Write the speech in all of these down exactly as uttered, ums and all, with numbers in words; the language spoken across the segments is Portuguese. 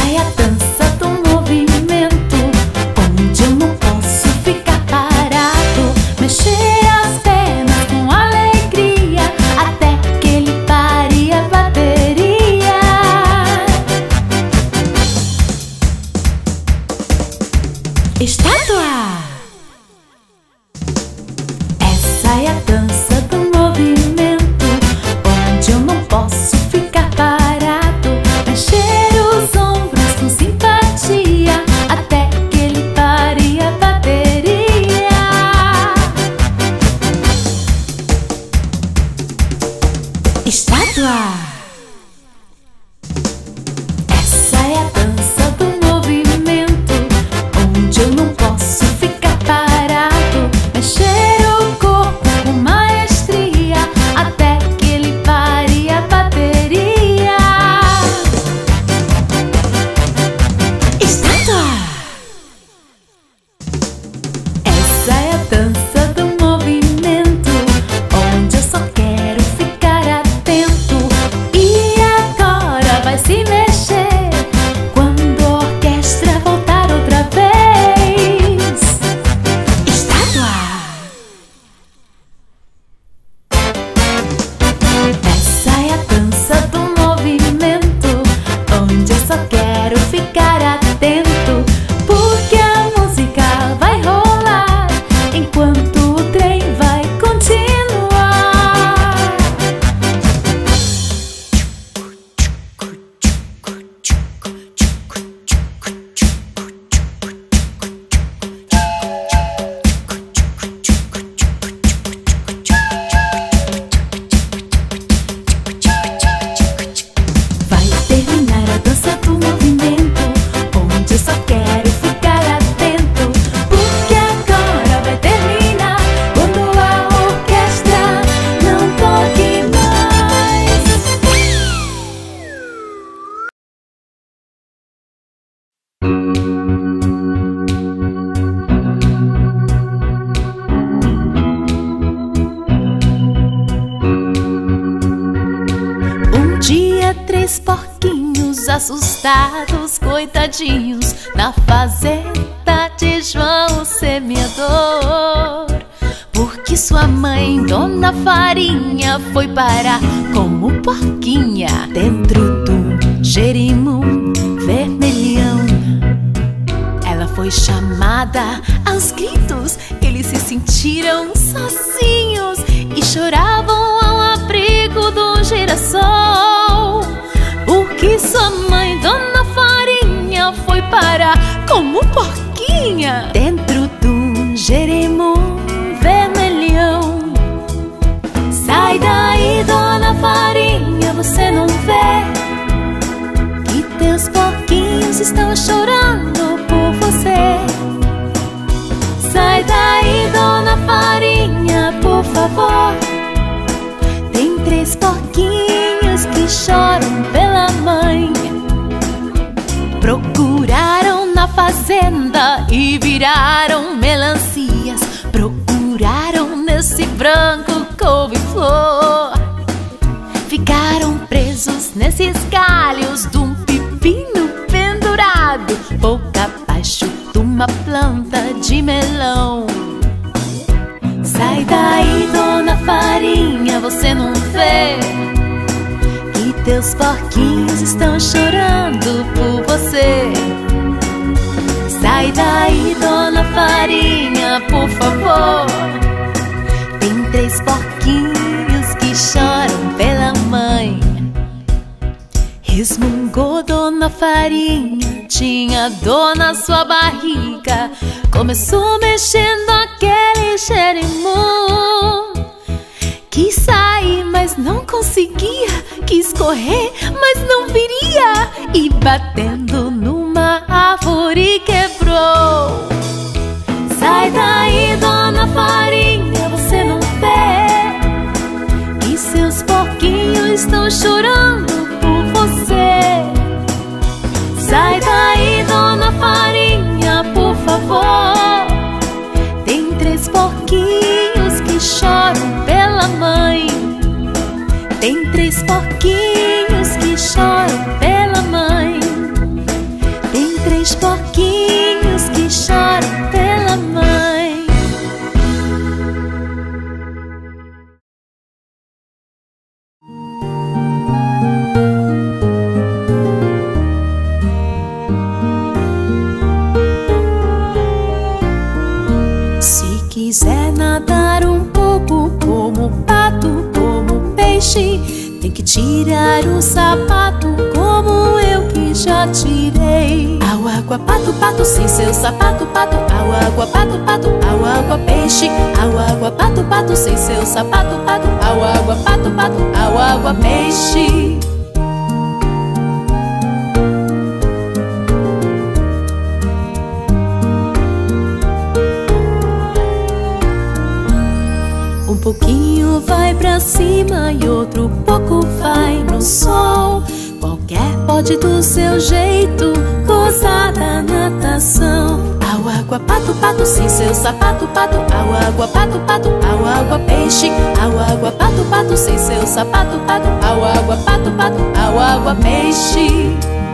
é a dança do movimento, onde eu não posso ficar parado. Mexer as pernas com alegria, até que ele pare a bateria. Estátua! Essa é a dança do movimento, onde eu não posso ficar parado. Mexer os ombros com simpatia, até que ele pare a bateria. Estátua! Essa é a dança do movimento, onde eu não posso ficar parado. Mexer o corpo com maestria, até que ele pare a bateria. Estátua! Essa é a dança do movimento, onde eu só quero ficar atento. E agora vai se mexer quando a orquestra voltar outra vez. Estátua! Essa é a dança do movimento, onde eu só quero ficar atento, porque a música vai rolar enquanto o trem vai continuar. Vai terminar a dança do movimento, onde eu só quero ficar atento, porque agora vai terminar quando a orquestra não toque mais. Um dia três porquinhos assustados, coitadinhos, na fazenda de João o semeador, porque sua mãe, Dona Farinha, foi parar como porquinha dentro do jerimum vermelhão. Ela foi chamada aos gritos, eles se sentiram sozinhos e choravam ao abrigo do girassol, porque sua mãe, Dona Farinha, foi parar como porquinha dentro do jerimum vermelhão. Sai daí, Dona Farinha, você não vê que teus porquinhos estão chorando por você? Sai daí, Dona Farinha, por favor. Tem três porquinhos que choram pela mãe. Procuraram na fazenda e viraram melancias. Procuraram nesse branco couve-flor. Ficaram presos nesses galhos de um pepino pendurado, boca abaixo de uma planta de melão. Sai daí, Dona Farinha, você não vê que teus porquinhos estão chorando por você? Sai daí, Dona Farinha, por favor. Tem três porquinhos que choram pela mãe. Resmungou Dona Farinha, tinha dor na sua barriga. Começou mexendo aquele jerimum. Quis sair, mas não conseguia. Quis correr, mas não viria. E batendo numa árvore quebrou. Sai daí, Dona Farinha, você não vê que seus porquinhos estão chorando por você? Sai daí, Dona Farinha, por favor. Tem três porquinhos que choram pela mãe. Tem três porquinhos que choram pela mãe. tirar o sapato como eu que já tirei. Ao água, pato, pato, sem seu sapato, pato. Ao água, pato, pato, ao água, peixe. Ao água, pato, pato, sem seu sapato, pato. Ao água, pato, pato, ao água, peixe. Um pouquinho vai pra cima e outro pouco vai no sol. Qualquer pode do seu jeito gozar da natação. Ao água, pato, pato, sem seu sapato, pato. Ao água, pato, pato, ao água, peixe. Ao água, pato, pato, sem seu sapato, pato. Ao água, pato, pato, ao água, peixe.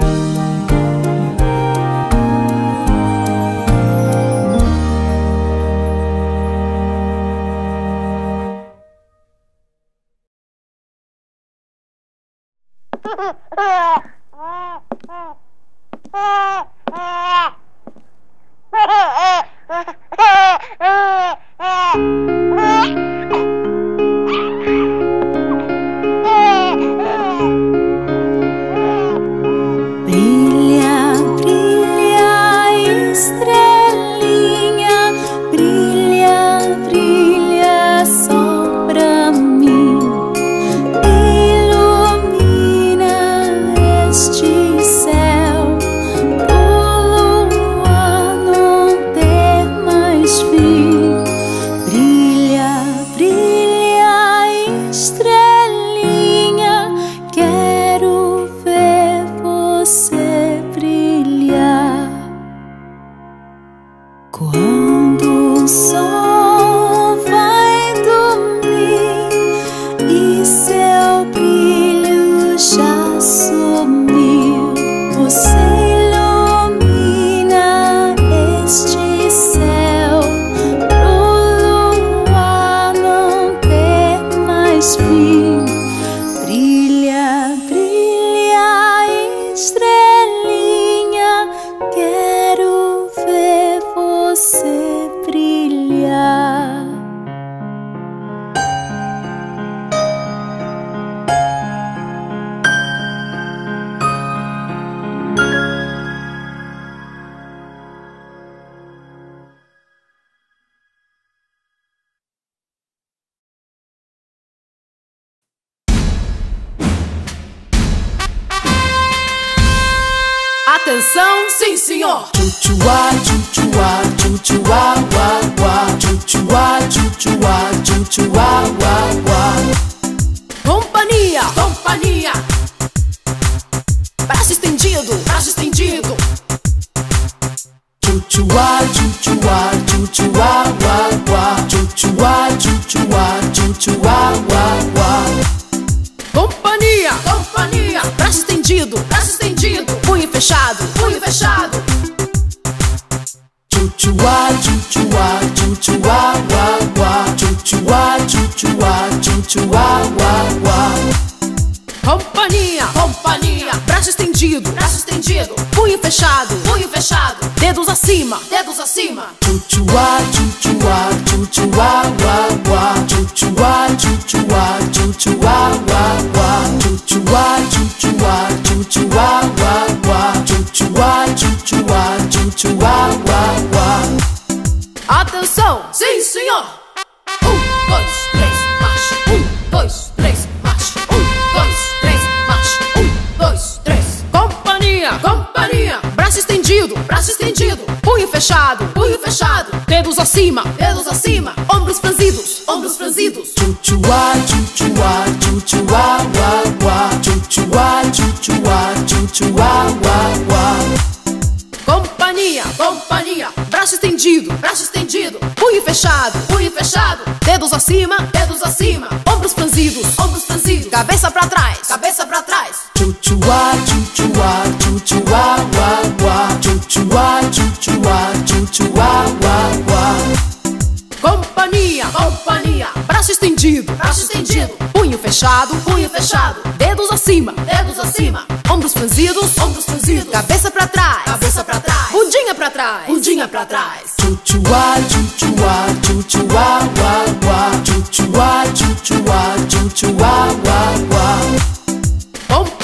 Brilha, brilha, estrelinha, brilha, brilha só pra mim. Ilumina este céu pro luar não ter mais fim. Brilha, brilha, estrelinha, quero ver você brilhar. Quando o sol vai dormir e seu brilho já sumiu, você ilumina este céu pro luar não ter mais fim. Brilha, brilha, estrelinha, quero ver você brilhar. Atenção, sim senhor! Chuchuá, chuchuá, chuchuá, uá, uá. Chuchuá, chuchuá, chuchuá, uá, uá. Companhia, companhia. Braço estendido, braço estendido. Chuchuá, chuchuá, chuchuá, uá, uá. Chuchuá, chuchuá, chuchuá, uá, uá. Companhia, companhia. Braço estendido, braço estendido. Punho fechado, punho fechado. Chuchuá, chuchuá, chuchuá, uá, uá. Chuchuá, chuchuá, chuchuá, uá, uá. Companhia, companhia. Braço estendido, braço estendido. Punho fechado, punho fechado. Dedos acima, dedos acima. Chuchuá, chuchuá, chuchuá, uá, uá. Chuchuá, chuchuá, chuchuá, uá, uá. Chuchuá, chuchuá, chuchuá, uá, uá. Chuchuá, chuchuá, chuchuá, uá, uá. Atenção, sim senhor! Um, dois, três, marcha. Um, dois, três, marcha. Um, dois, três, marcha. Um, dois, três. Companhia, companhia. Braço estendido, braço estendido. Punho fechado, punho fechado. Dedos acima, dedos acima. Ombros franzidos, ombros franzidos. Chuchuá, chuchuá, chuchuá, uá, uá. Chuchuá, chuchuá, chuchuá, uá, uá. Companhia, companhia. Braço estendido, braço estendido. Punho fechado, punho fechado. Dedos acima, dedos acima. Ombros franzidos, ombros franzidos. Cabeça pra trás, cabeça pra trás. Chuchuá, chuchuá, chuchuá, uá, uá. Chuchuá, chuchuá, chuchuá, uá, uá. Companhia, companhia. Braço estendido, braço estendido. Punho fechado, punho fechado. Dedos acima, dedos acima. Ombros franzidos, ombros franzidos. Cabeça pra trás, cabeça pra trás. Bundinha pra trás, bundinha pra trás. Chuchuá, chuchuá, chuchuá, uá, uá. Chuchuá, chuchuá, chuchuá, uá, uá.